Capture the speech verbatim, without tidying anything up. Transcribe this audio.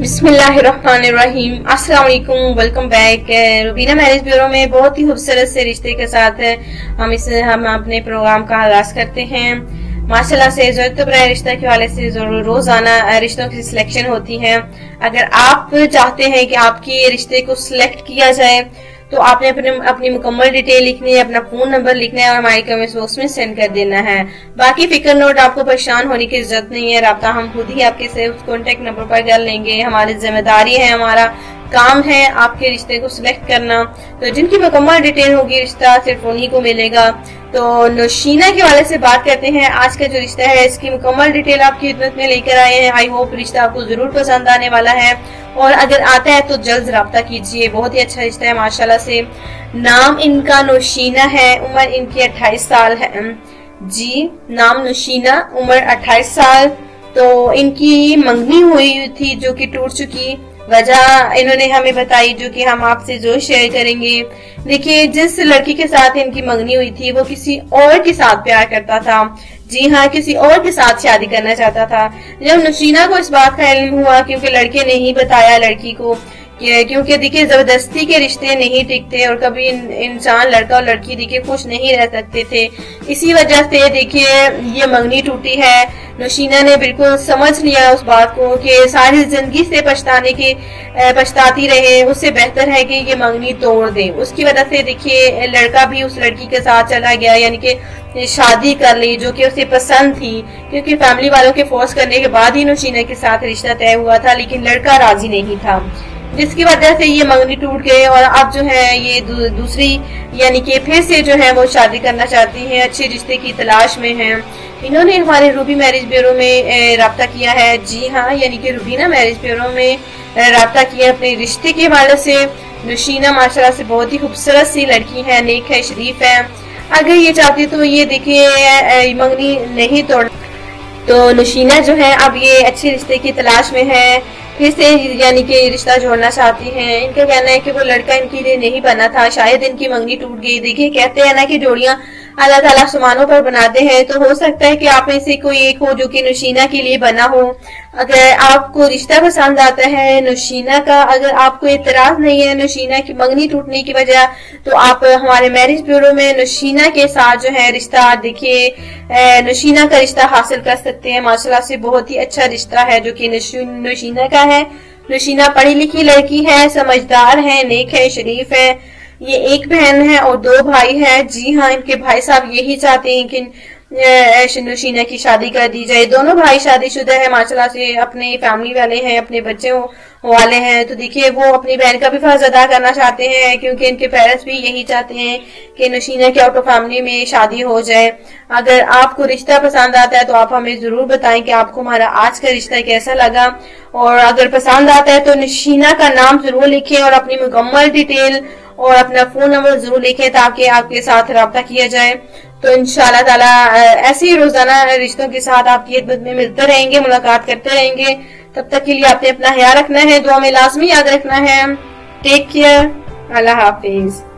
बिस्मिल्लाहिर्रहमानिर्रहीम, अस्सलाम वालेकुम, welcome back. Rubina marriage bureau में बहुत ही खूबसूरत से रिश्ते के साथ हम इसे हम अपने प्रोग्राम का आगाज करते हैं। माशाल्लाह से ज़रूरत रिश्ता के वाले से रोजाना रिश्तों की सिलेक्शन होती है। अगर आप चाहते हैं कि आपके रिश्ते को सिलेक्ट किया जाए तो आपने अपने अपनी मुकम्मल डिटेल लिखनी है, अपना फोन नंबर लिखना है और हमारे कमेंट बॉक्स में सेंड कर देना है। बाकी फिक्र नोट, आपको परेशान होने की जरूरत नहीं है। राब्ता हम खुद ही आपके से उस कॉन्टेक्ट नंबर पर कर लेंगे। हमारी जिम्मेदारी है, हमारा काम है आपके रिश्ते को सिलेक्ट करना। तो जिनकी मुकम्मल डिटेल होगी रिश्ता सिर्फ उन्हीं को मिलेगा। तो नौशीना के वाले से बात करते हैं। आज का जो रिश्ता है इसकी मुकम्मल डिटेल आपकी खिदमत में लेकर आए हैं। आई होप रिश्ता आपको जरूर पसंद आने वाला है और अगर आता है तो जल्द राब्ता कीजिए। बहुत ही अच्छा रिश्ता है माशाल्लाह से। नाम इनका नौशीना है, उम्र इनकी अट्ठाईस साल है जी। नाम नौशीना, उम्र अट्ठाईस साल। तो इनकी मंगनी हुई थी जो कि टूट चुकी। वजह इन्होंने हमें बताई जो कि हम आपसे जो शेयर करेंगे। देखिए, जिस लड़की के साथ इनकी मंगनी हुई थी वो किसी और के साथ प्यार करता था। जी हाँ, किसी और के साथ शादी करना चाहता था। जब नौशीना को इस बात का इल्म हुआ, क्योंकि लड़के ने ही बताया लड़की को, क्योंकि देखिए जबरदस्ती के रिश्ते नहीं टिकते और कभी इंसान लड़का और लड़की देखिए खुश नहीं रह सकते थे। इसी वजह से देखिए ये मंगनी टूटी है। नौशीना ने बिल्कुल समझ लिया उस बात को कि सारी जिंदगी से पछताने के पछताती रहे, उससे बेहतर है कि ये मंगनी तोड़ दे। उसकी वजह से देखिए लड़का भी उस लड़की के साथ चला गया, यानी कि शादी कर ली जो कि उसे पसंद थी। क्योंकि फैमिली वालों के फोर्स करने के बाद ही नौशीना के साथ रिश्ता तय हुआ था, लेकिन लड़का राजी नहीं था, जिसकी वजह से ये मंगनी टूट गए। और अब जो है ये दू, दूसरी यानी कि फिर से जो है वो शादी करना चाहती हैं, अच्छे रिश्ते की तलाश में हैं। इन्होंने हमारे रूबी मैरिज ब्यूरो में राब्ता किया है। जी हाँ, यानी कि रुबीना मैरिज ब्यूरो में राब्ता किया अपने रिश्ते के वाले से। नौशीना माशाल्लाह से बहुत ही खूबसूरत सी लड़की है, नेक है, शरीफ है। अगर ये चाहती तो ये देखिए मंगनी नहीं तोड़। तो नौशीना जो है अब ये अच्छे रिश्ते की तलाश में है, फिर से यानी कि रिश्ता जोड़ना चाहती हैं। इनका कहना है कि वो लड़का इनके लिए नहीं बना था, शायद इनकी मंगनी टूट गई। देखिए कहते हैं ना कि जोड़ियां अल्लाह ताला आसमानों पर बनाते हैं, तो हो सकता है कि आप में से कोई एक हो जो कि नौशीना के लिए बना हो। अगर आपको रिश्ता पसंद आता है नौशीना का, अगर आपको एतराज नहीं है नौशीना की मंगनी टूटने की वजह, तो आप हमारे मैरिज ब्यूरो में नौशीना के साथ जो है रिश्ता देखिए नौशीना का रिश्ता हासिल कर सकते हैं। माशाल्लाह से बहुत ही अच्छा रिश्ता है जो कि नौशीना का है। नौशीना पढ़ी लिखी लड़की है, समझदार है, नेक है, शरीफ है। ये एक बहन है और दो भाई हैं। जी हाँ, इनके भाई साहब यही चाहते हैं कि नौशीना की शादी कर दी जाए। दोनों भाई शादीशुदा है माशाल्लाह से, अपने फैमिली वाले हैं, अपने बच्चों वाले हैं। तो देखिए वो अपनी बहन का भी फर्ज अदा करना चाहते हैं, क्योंकि इनके पेरेंट्स भी यही चाहते हैं कि नौशीना की आउट ऑफ फैमिली में शादी हो जाए। अगर आपको रिश्ता पसंद आता है तो आप हमें जरूर बताएं कि आपको हमारा आज का रिश्ता कैसा लगा। और अगर पसंद आता है तो नौशीना का नाम जरूर लिखें और अपनी मुकम्मल डिटेल और अपना फोन नंबर जरूर लिखें ताकि आपके साथ राब्ता किया जाए। तो इंशाल्लाह ताला ऐसे ही रोजाना रिश्तों के साथ आपकी खिदमत में मिलते रहेंगे, मुलाकात करते रहेंगे। तब तक के लिए आपने अपना ख्याल रखना है, दुआ में लाजमी याद रखना है। टेक केयर, अल्लाह हाफिज।